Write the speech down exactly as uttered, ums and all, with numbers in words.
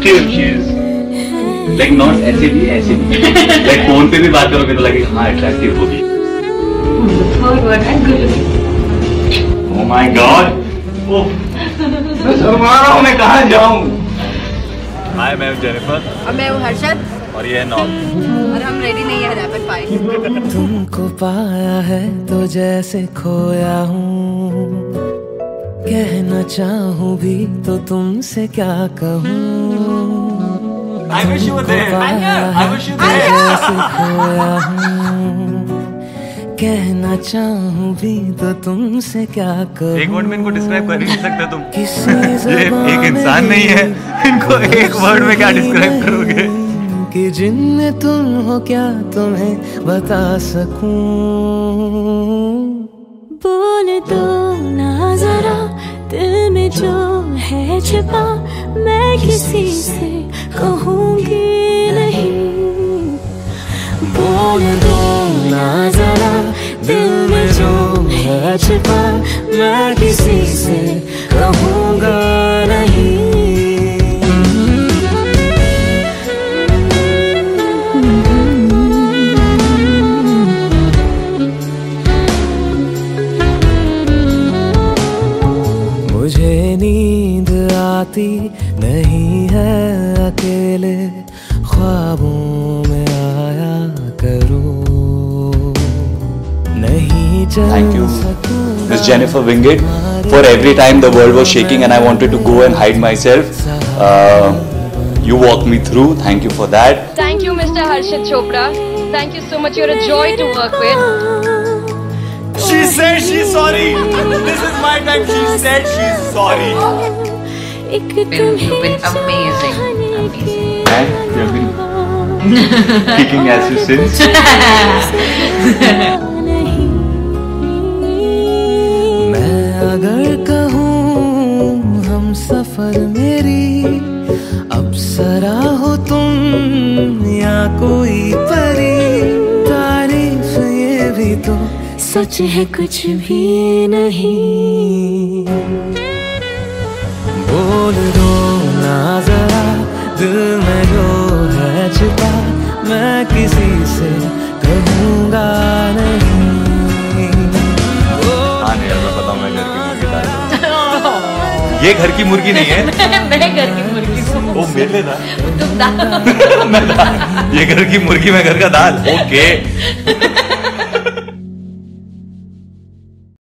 attractive she is. Like not ऐसे भी ऐसे भी. Like फोन पे भी बात करोगे तो लगेगा हाँ attractive होगी. Oh my God. मैं शर्मा रहा हूँ, मैं कहाँ जाऊँ? Hi, मैं हूँ जेनिफर. और मैं हूँ हर्षद. और ये है नॉब. और हम रेडी नहीं है रैपिड फायर. तुमको पाया है तो जैसे खोया हूँ, कहना चाहूँ भी तो तुमसे क्या कहूँ. I wish you were there. I'm here. I wish you were there. जैसे खोया हूँ, कहना चाहूँ भी तो तुमसे क्या कहूँ. एक वर्ड में इनको डिस्क्राइब कर ही नहीं सकते तुम. ये एक इंसान नहीं है, इनको एक वर्ड में क्या डिस्क्राइब करोगे? कि जिनमें तुम हो क्या तुम्हें बता सकूं. बोल दो ना जरा दिल में जो है छिपा, मैं किसी से कहूँगी नहीं. बोल दो ना जरा दिल में जो है छिपा, मैं किसी से कहूँगा नहीं. मुझे नींद आती नहीं है, अकेले ख्वाबों में आया करूं. नहीं चल Thank you, Miss Jennifer Wingate, for every time the world was shaking and I wanted to go and hide myself. Uh, you walked me through. Thank you for that. Thank you, Mister Harshad Chopra. Thank you so much. You're a joy to work with. She said she's sorry. This is my time. She said she's sorry. You've been amazing. Amazing. And you've been kicking ass since. मैं अगर कहूँ हम सफर मेरी, अब सरा हो तुम या कोई परी. तारीफ ये भी तो सच है कुछ भी नहीं. बोल दो ना जरा दिल में जो है छिपा, मैं किसी से कहूँगा नहीं. हाँ नहीं, मैं पता हूँ मैं घर की मुर्गी दाल. ये घर की मुर्गी नहीं है. मैं घर की मुर्गी हूँ. वो मेरे लिए था. तुम दाल. मैं दाल. ये घर की मुर्गी, मैं घर का दाल. ओके.